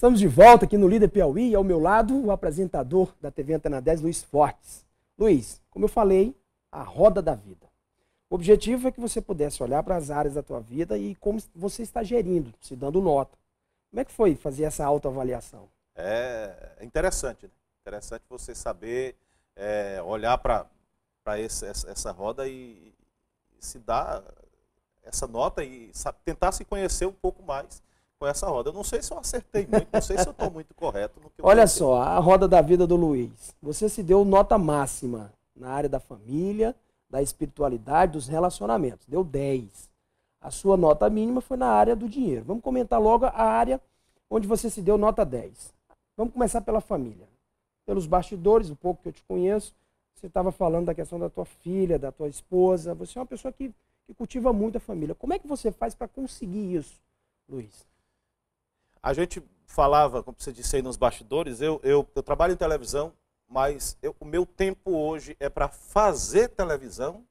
Estamos de volta aqui no Líder Piauí e ao meu lado o apresentador da TV Antena 10, Luiz Fortes. Luiz, como eu falei, a roda da vida. O objetivo é que você pudesse olhar para as áreas da tua vida e como você está gerindo, se dando nota. Como é que foi fazer essa autoavaliação? É interessante, né? Interessante você saber olhar para essa roda e se dar essa nota e tentar se conhecer um pouco mais com essa roda. Eu não sei se eu acertei muito, não sei se eu estou muito correto no que eu Olha coloquei. só, a roda da vida do Luiz. Você se deu nota máxima na área da família, da espiritualidade, dos relacionamentos. Deu 10. A sua nota mínima foi na área do dinheiro. Vamos comentar logo a área onde você se deu nota 10. Vamos começar pela família. Pelos bastidores, o pouco que eu te conheço, você estava falando da questão da tua filha, da tua esposa. Você é uma pessoa que cultiva muito a família. Como é que você faz para conseguir isso, Luiz? A gente falava, como você disse aí nos bastidores, eu trabalho em televisão, mas o meu tempo hoje é para fazer televisão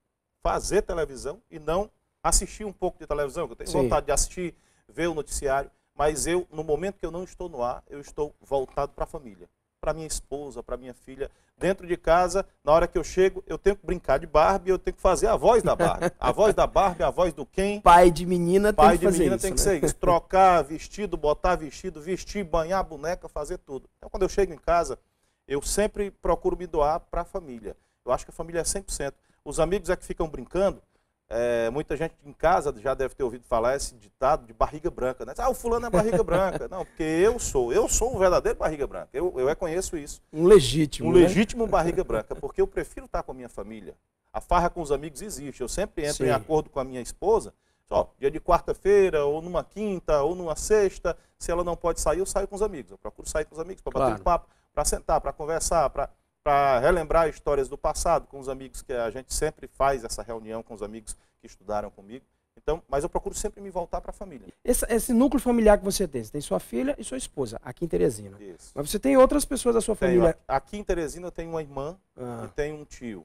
e não assistir um pouco de televisão, que eu tenho vontade de assistir, ver o noticiário, mas no momento que eu não estou no ar, eu estou voltado para a família, para minha esposa, para minha filha. Dentro de casa, na hora que eu chego, eu tenho que brincar de Barbie, eu tenho que fazer a voz da Barbie. A voz da Barbie, a voz do Ken. Pai de menina tem que fazer isso. Pai de menina tem que ser isso. Trocar vestido, botar vestido, vestir, banhar a boneca, fazer tudo. Então, quando eu chego em casa, eu sempre procuro me doar para a família. Eu acho que a família é 100%. Os amigos é que ficam brincando. Muita gente em casa já deve ter ouvido falar esse ditado de barriga branca, né? O fulano é barriga branca. Não, porque eu sou um verdadeiro barriga branca. Eu reconheço isso. Um legítimo. Um legítimo barriga branca, porque eu prefiro estar com a minha família. A farra com os amigos existe. Eu sempre entro em acordo com a minha esposa. Dia de quarta-feira, ou numa quinta, ou numa sexta, se ela não pode sair, eu saio com os amigos. Eu procuro sair com os amigos para bater um papo, para sentar, para conversar, para relembrar histórias do passado com os amigos, que a gente sempre faz essa reunião com os amigos que estudaram comigo. Então, mas eu procuro sempre me voltar para a família. Esse núcleo familiar que você tem sua filha e sua esposa, aqui em Teresina. Isso. Mas você tem outras pessoas da sua família? Aqui em Teresina eu tenho uma irmã e tenho um tio.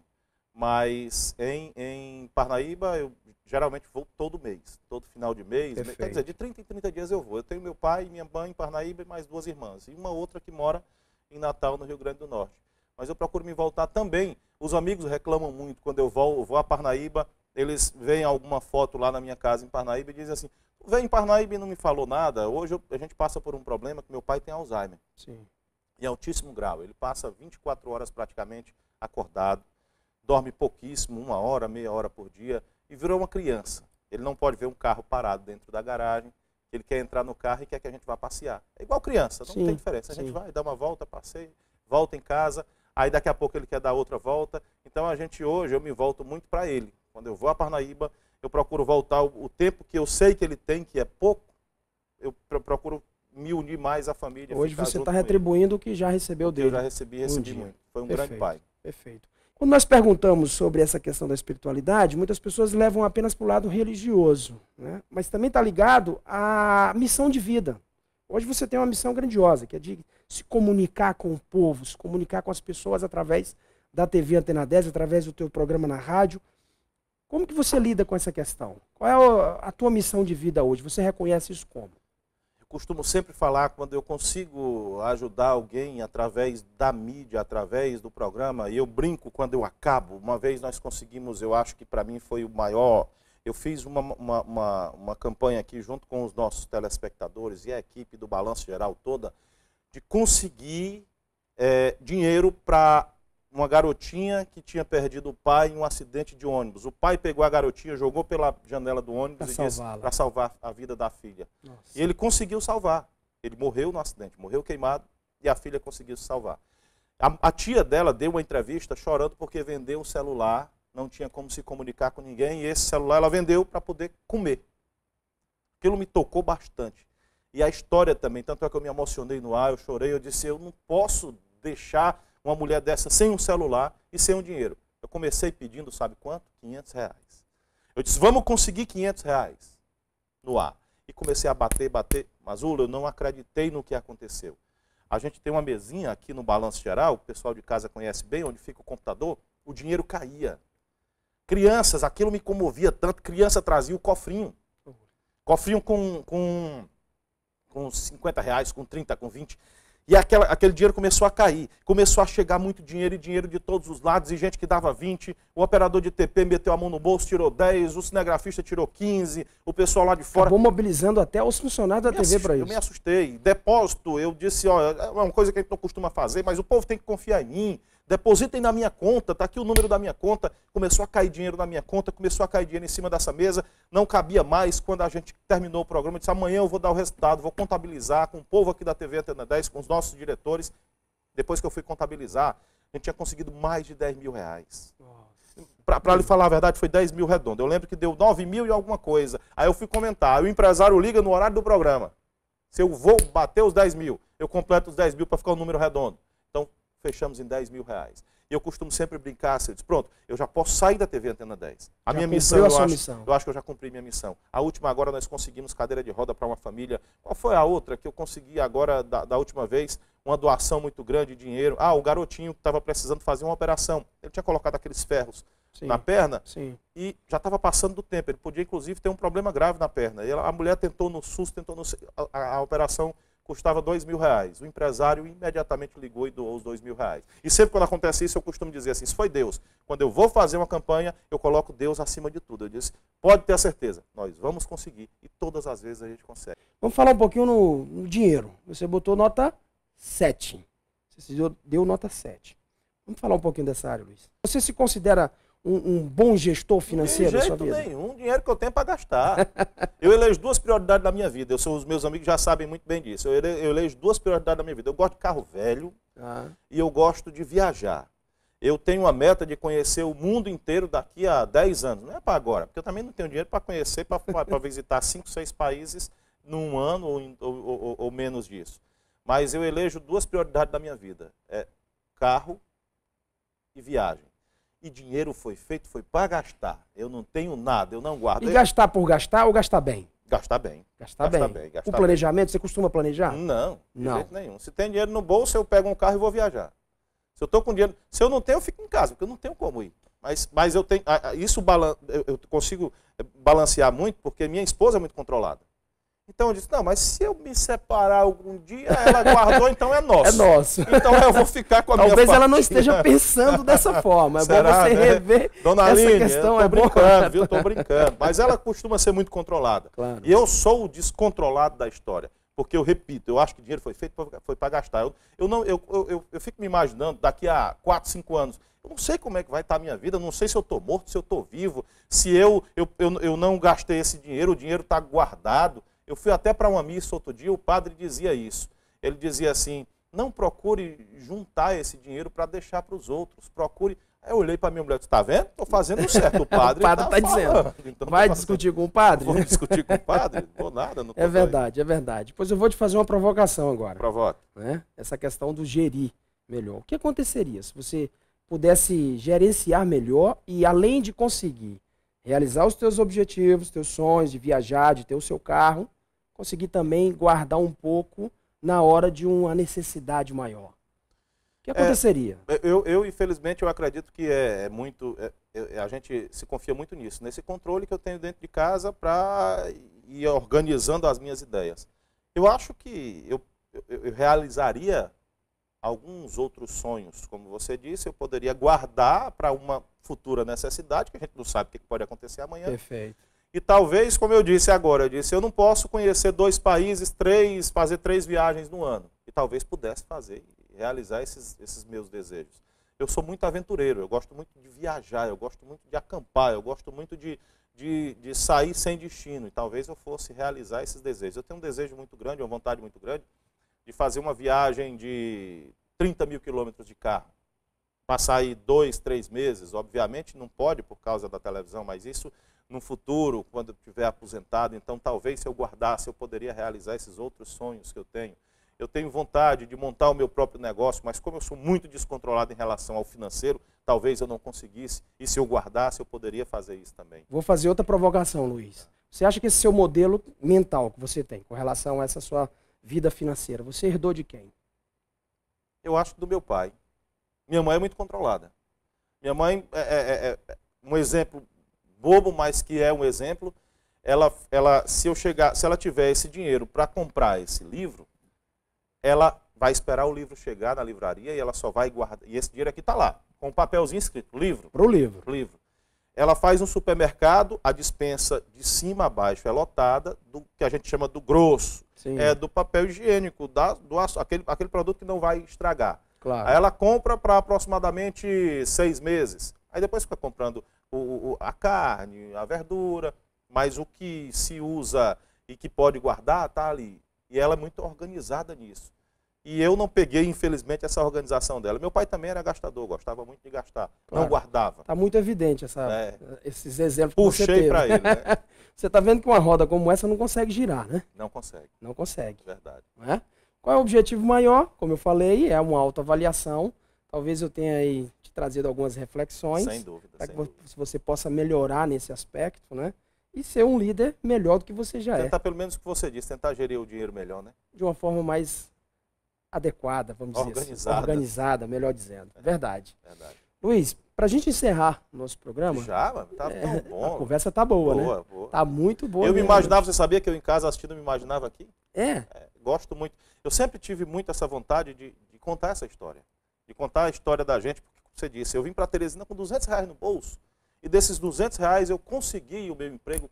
Mas em Parnaíba eu geralmente vou todo mês, todo final de mês. Perfeito. Quer dizer, de 30 em 30 dias eu vou. Eu tenho meu pai e minha mãe em Parnaíba e mais 2 irmãs. E uma outra que mora em Natal, no Rio Grande do Norte. Mas eu procuro me voltar também. Os amigos reclamam muito quando eu vou a Parnaíba, eles veem alguma foto lá na minha casa em Parnaíba e dizem assim: vem em Parnaíba e não me falou nada. Hoje a gente passa por um problema que meu pai tem Alzheimer. Sim. Em altíssimo grau. Ele passa 24 horas praticamente acordado, dorme pouquíssimo, 1 hora, meia hora por dia, e virou uma criança. Ele não pode ver um carro parado dentro da garagem, ele quer entrar no carro e quer que a gente vá passear. É igual criança, não tem diferença. A gente vai, dá uma volta, passeia, volta em casa, aí daqui a pouco ele quer dar outra volta. Então hoje eu me volto muito para ele. Quando eu vou a Parnaíba, eu procuro voltar o tempo que eu sei que ele tem, que é pouco, eu procuro me unir mais à família. Hoje você está retribuindo o que já recebeu dele. Eu já recebi muito. Foi um grande pai. Perfeito. Quando nós perguntamos sobre essa questão da espiritualidade, muitas pessoas levam apenas para o lado religioso, né? Mas também está ligado à missão de vida. Hoje você tem uma missão grandiosa, que é de se comunicar com o povo, se comunicar com as pessoas através da TV Antena 10, através do teu programa na rádio. Como que você lida com essa questão? Qual é a tua missão de vida hoje? Você reconhece isso como? Eu costumo sempre falar, quando eu consigo ajudar alguém através da mídia, através do programa, e eu brinco quando eu acabo. Uma vez nós conseguimos, eu acho que para mim foi o maior. Eu fiz uma campanha aqui junto com os nossos telespectadores e a equipe do Balanço Geral toda, de conseguir dinheiro para uma garotinha que tinha perdido o pai em um acidente de ônibus. O pai pegou a garotinha, jogou pela janela do ônibus para salvar a vida da filha. Nossa. E ele conseguiu salvar. Ele morreu no acidente, morreu queimado e a filha conseguiu se salvar. A tia dela deu uma entrevista chorando porque vendeu o celular, não tinha como se comunicar com ninguém, e esse celular ela vendeu para poder comer. Aquilo me tocou bastante. E a história também, tanto é que eu me emocionei no ar, eu chorei, eu disse, eu não posso deixar uma mulher dessa sem um celular e sem um dinheiro. Eu comecei pedindo, sabe quanto? R$500. Eu disse, vamos conseguir R$500 no ar. E comecei a bater. Mazula, eu não acreditei no que aconteceu. A gente tem uma mesinha aqui no Balanço Geral, o pessoal de casa conhece bem, onde fica o computador, o dinheiro caía. Crianças, aquilo me comovia tanto, criança trazia o cofrinho. Cofrinho com com 50 reais, com 30, com 20. E aquele dinheiro começou a cair. Começou a chegar muito dinheiro, e dinheiro de todos os lados, e gente que dava 20. O operador de TP meteu a mão no bolso, tirou 10. O cinegrafista tirou 15. O pessoal lá de fora... Acabou mobilizando até os funcionários da TV para isso. Eu me assustei. Depósito, eu disse, ó, é uma coisa que a gente não costuma fazer, mas o povo tem que confiar em mim. Depositem na minha conta, está aqui o número da minha conta. Começou a cair dinheiro na minha conta, começou a cair dinheiro em cima dessa mesa. Não cabia mais. Quando a gente terminou o programa, eu disse, amanhã eu vou dar o resultado, vou contabilizar com o povo aqui da TV Antena 10, com os nossos diretores. Depois que eu fui contabilizar, a gente tinha conseguido mais de 10 mil reais. Para lhe falar a verdade, foi 10 mil redondo. Eu lembro que deu 9 mil e alguma coisa. Aí eu fui comentar, o empresário liga no horário do programa. Se eu vou bater os 10 mil, eu completo os 10 mil para ficar um número redondo. Então, fechamos em 10 mil reais. E eu costumo sempre brincar, assim, eu disse, pronto, eu já posso sair da TV Antena 10. A minha missão, eu acho que eu já cumpri minha missão. A última agora nós conseguimos cadeira de roda para uma família. Qual foi a outra que eu consegui agora, da última vez? Uma doação muito grande de dinheiro. Ah, o garotinho que estava precisando fazer uma operação. Ele tinha colocado aqueles ferros na perna e já estava passando do tempo. Ele podia, inclusive, ter um problema grave na perna. E a mulher tentou no SUS, a operação custava 2 mil reais. O empresário imediatamente ligou e doou os 2 mil reais. E sempre quando acontece isso, eu costumo dizer assim, isso foi Deus. Quando eu vou fazer uma campanha, eu coloco Deus acima de tudo. Eu disse, pode ter a certeza, nós vamos conseguir. E todas as vezes a gente consegue. Vamos falar um pouquinho no dinheiro. Você botou nota 7. Você deu nota 7. Vamos falar um pouquinho dessa área, Luiz. Você se considera um bom gestor financeiro da sua vida? De jeito nenhum, dinheiro que eu tenho para gastar. Eu elejo 2 prioridades da minha vida. Os meus amigos já sabem muito bem disso. Eu elejo 2 prioridades da minha vida. Eu gosto de carro velho e eu gosto de viajar. Eu tenho uma meta de conhecer o mundo inteiro daqui a 10 anos. Não é para agora, porque eu também não tenho dinheiro para conhecer, para visitar 5, 6 países num ano ou menos disso. Mas eu elejo 2 prioridades da minha vida. É carro e viagem. E dinheiro foi feito, foi para gastar. Eu não tenho nada, eu não guardo. E gastar por gastar ou gastar bem? Gastar bem. Gastar bem. O planejamento, você costuma planejar? Não, de jeito nenhum. Se tem dinheiro no bolso, eu pego um carro e vou viajar. Se eu estou com dinheiro, se eu não tenho, eu fico em casa, porque eu não tenho como ir. Mas eu tenho, eu consigo balancear muito, porque minha esposa é muito controlada. Então eu disse, não, mas se eu me separar algum dia, ela guardou, então é nosso. É nosso. Então eu vou ficar com a minha Talvez ela não esteja pensando dessa forma. É bom você rever Dona essa Aline, questão. Eu tô brincando, viu? Tô brincando. Mas ela costuma ser muito controlada. Claro. E eu sou o descontrolado da história. Porque eu repito, eu acho que dinheiro foi feito, foi para gastar. Eu fico me imaginando, daqui a 4, 5 anos, eu não sei como é que vai estar a minha vida, eu não sei se eu estou morto, se eu estou vivo, se eu não gastei esse dinheiro, o dinheiro está guardado. Eu fui até para uma missa outro dia, o padre dizia isso. Ele dizia assim, não procure juntar esse dinheiro para deixar para os outros, procure... Aí eu olhei para minha mulher e disse, está vendo? Estou fazendo certo, o padre está dizendo. Então, vai discutir com o padre? Vou discutir com o padre? Não vou nada. Não é verdade, é verdade. Pois eu vou te fazer uma provocação agora. Provoca. Né? Essa questão do gerir melhor. O que aconteceria se você pudesse gerenciar melhor e, além de conseguir realizar os teus objetivos, teus sonhos de viajar, de ter o seu carro, conseguir também guardar um pouco na hora de uma necessidade maior? O que aconteceria? Infelizmente, eu acredito que a gente se confia muito nisso, nesse controle que eu tenho dentro de casa para ir organizando as minhas ideias. Eu acho que eu realizaria alguns outros sonhos, como você disse, eu poderia guardar para uma futura necessidade, que a gente não sabe o que pode acontecer amanhã. Perfeito. E talvez, como eu disse agora, eu não posso conhecer 2 países, fazer 3 viagens no ano. E talvez pudesse fazer e realizar esses meus desejos. Eu sou muito aventureiro, eu gosto muito de viajar, eu gosto muito de acampar, eu gosto muito de sair sem destino. E talvez eu fosse realizar esses desejos. Eu tenho um desejo muito grande, uma vontade muito grande, de fazer uma viagem de 30 mil quilômetros de carro. Passar aí 2, 3 meses, obviamente não pode por causa da televisão, mas isso... no futuro, quando eu estiver aposentado, então talvez se eu guardasse, eu poderia realizar esses outros sonhos que eu tenho. Eu tenho vontade de montar o meu próprio negócio, mas como eu sou muito descontrolado em relação ao financeiro, talvez eu não conseguisse. E se eu guardasse, eu poderia fazer isso também. Vou fazer outra provocação, Luiz. Você acha que esse seu modelo mental que você tem com relação a essa sua vida financeira, você herdou de quem? Eu acho do meu pai. Minha mãe é muito controlada. Minha mãe um exemplo bobo, mas que é um exemplo. se ela tiver esse dinheiro para comprar esse livro, ela vai esperar o livro chegar na livraria e ela só vai guardar. E esse dinheiro aqui está lá, com um papelzinho escrito, livro. Pro livro. Livro. Ela faz um supermercado, a despensa de cima a baixo é lotada do que a gente chama do grosso. Sim. É do papel higiênico, aquele produto que não vai estragar. Claro. Aí ela compra para aproximadamente 6 meses. Aí depois fica comprando a carne, a verdura, mas o que se usa e que pode guardar está ali. E ela é muito organizada nisso. E eu não peguei, infelizmente, essa organização dela. Meu pai também era gastador, gostava muito de gastar. Claro. Não guardava. Está muito evidente esses exemplos que você teve. Puxei para ele, né? Você está vendo que uma roda como essa não consegue girar, né? Não consegue. Não consegue. Verdade. Não é? Qual é o objetivo maior? Como eu falei, é uma autoavaliação. Talvez eu tenha aí te trazido algumas reflexões. Sem dúvida. Para que você possa melhorar nesse aspecto, né? E ser um líder melhor do que você já tentar, pelo menos o que você disse, tentar gerir o dinheiro melhor, né? De uma forma mais adequada, vamos dizer assim. Organizada, melhor dizendo. Verdade. Luiz, para a gente encerrar o nosso programa... Já, mano, tá tão bom. A conversa tá boa, né? Boa. Tá muito boa. Eu me imaginava, você sabia que eu em casa assistindo me imaginava aqui? Gosto muito. Eu sempre tive muito essa vontade de contar essa história. De contar a história da gente, porque, como você disse, eu vim para Teresina com R$200 no bolso. E desses R$200 eu consegui o meu emprego,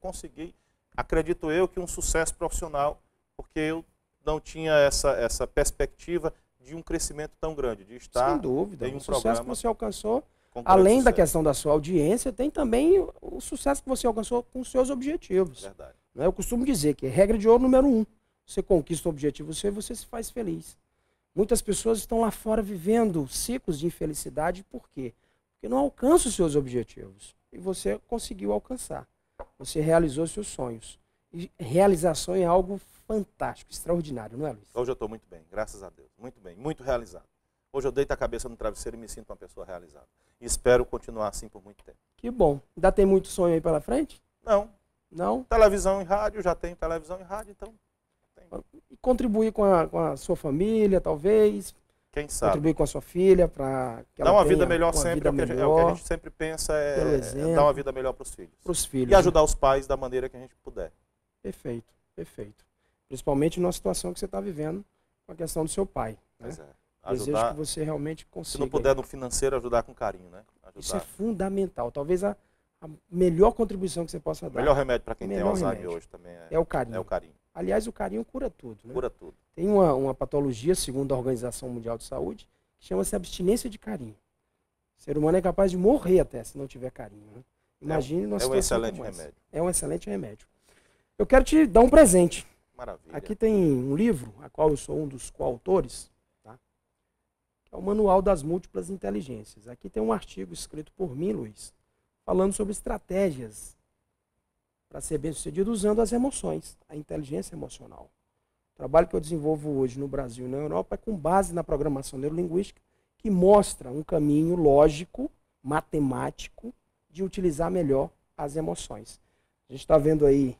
acredito eu, que um sucesso profissional, porque eu não tinha essa perspectiva de um crescimento tão grande, de estar sem dúvida, em um sucesso programa que você alcançou, além da questão da sua audiência, tem também o sucesso que você alcançou com os seus objetivos. Verdade. Eu costumo dizer que é regra de ouro número 1. Você conquista o objetivo seu e você se faz feliz. Muitas pessoas estão lá fora vivendo ciclos de infelicidade, por quê? Porque não alcançam os seus objetivos. E você conseguiu alcançar. Você realizou seus sonhos. E realização é algo fantástico, extraordinário, não é, Luiz? Hoje eu estou muito bem, graças a Deus. Muito bem, muito realizado. Hoje eu deito a cabeça no travesseiro e me sinto uma pessoa realizada. E espero continuar assim por muito tempo. Que bom. Ainda tem muito sonho aí pela frente? Não. Não? Televisão e rádio, já tenho televisão e rádio, então... E contribuir com a sua família, talvez? Quem sabe? Contribuir com a sua filha para que ela dar uma tenha vida melhor sempre, vida é o que a gente sempre pensa, é dar uma vida melhor para os filhos. Para os filhos. E ajudar os pais da maneira que a gente puder. Perfeito, perfeito. Principalmente numa situação que você está vivendo com a questão do seu pai. Pois né? Ajudar, desejo que você realmente consiga. Se não puder no financeiro, ajudar com carinho, né? Ajudar. Isso é fundamental. Talvez a melhor contribuição que você possa dar. O melhor remédio para quem tem Alzheimer hoje também é o carinho. É o carinho. Aliás, o carinho cura tudo. Né? Cura tudo. Tem uma patologia, segundo a Organização Mundial de Saúde, que chama-se abstinência de carinho. O ser humano é capaz de morrer até se não tiver carinho. Né? Imagine uma situação um excelente como essa. remédio. É um excelente remédio. Eu quero te dar um presente. Maravilha. Aqui tem um livro, a qual eu sou um dos coautores, tá? Que é o Manual das Múltiplas Inteligências. Aqui tem um artigo escrito por mim, Luiz, falando sobre estratégias para ser bem-sucedido usando as emoções, a inteligência emocional. O trabalho que eu desenvolvo hoje no Brasil e na Europa é com base na programação neurolinguística, que mostra um caminho lógico, matemático, de utilizar melhor as emoções. A gente está vendo aí...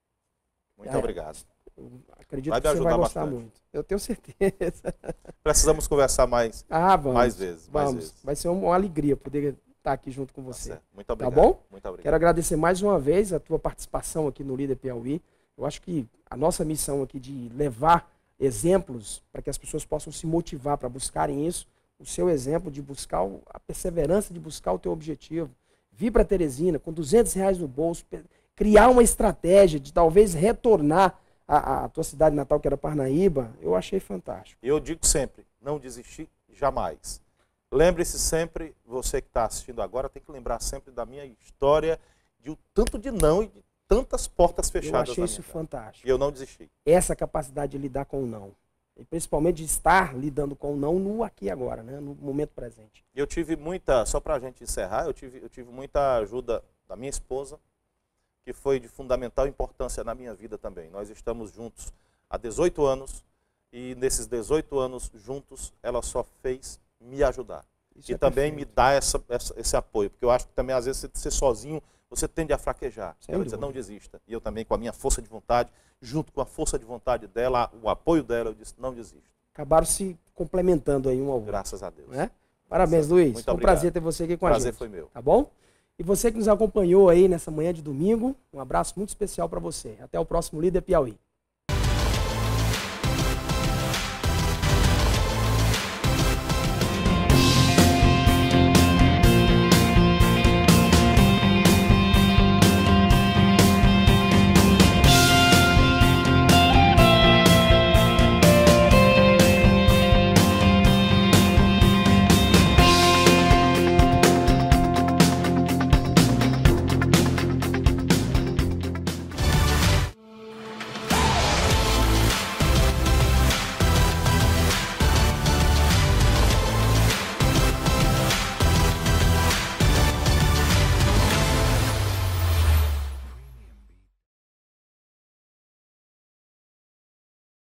Muito obrigado. Acredito que você vai gostar muito. Eu tenho certeza. Precisamos conversar mais, vamos, mais vezes. Vai ser uma alegria poder estar aqui junto com você. Tá, muito obrigado. Tá bom? Muito obrigado. Quero agradecer mais uma vez a tua participação aqui no Líder Piauí. Eu acho que a nossa missão aqui de levar exemplos para que as pessoas possam se motivar para buscarem isso, o seu exemplo de buscar a perseverança de buscar o teu objetivo. Vir para Teresina com R$200 no bolso, criar uma estratégia de talvez retornar à tua cidade natal, que era Parnaíba, eu achei fantástico. Eu digo sempre, não desistir jamais. Lembre-se sempre, você que está assistindo agora, tem que lembrar sempre da minha história, de o tanto de não e de tantas portas fechadas. Eu achei isso fantástico. E eu não desisti. Essa capacidade de lidar com o não. E principalmente de estar lidando com o não no aqui e agora, né? No momento presente. Eu tive muita, só para a gente encerrar, eu tive muita ajuda da minha esposa, que foi de fundamental importância na minha vida também. Nós estamos juntos há 18 anos e nesses 18 anos juntos ela só fez me ajudar. Isso e também me dá esse apoio, porque eu acho que também às vezes você sozinho você tende a fraquejar. Ela diz, não desista. E eu também com a minha força de vontade, junto com a força de vontade dela, o apoio dela, eu disse, não desista. Acabaram se complementando aí um ao outro. Graças a Deus. Né? Parabéns, Luiz. Muito foi um prazer ter você aqui com a gente. Prazer foi meu. Tá bom? E você que nos acompanhou aí nessa manhã de domingo, um abraço muito especial para você. Até o próximo Líder Piauí.